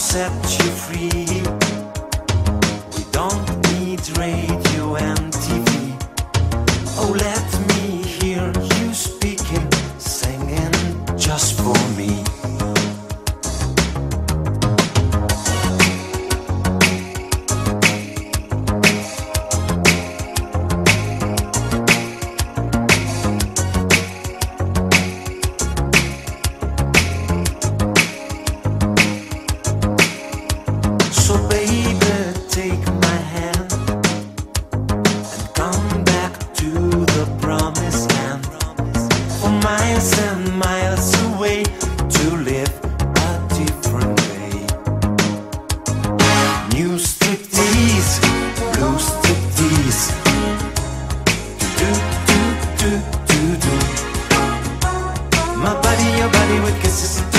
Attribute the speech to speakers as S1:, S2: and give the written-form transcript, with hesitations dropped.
S1: set you free. We don't need radio and TV. Oh, let me hear you speaking, singing just for me. So baby, take my hand and come back to the promised land. For miles and miles away, to live a different way. New striptease, blue striptease. Do, do, do, do, do. My body, your body with kisses.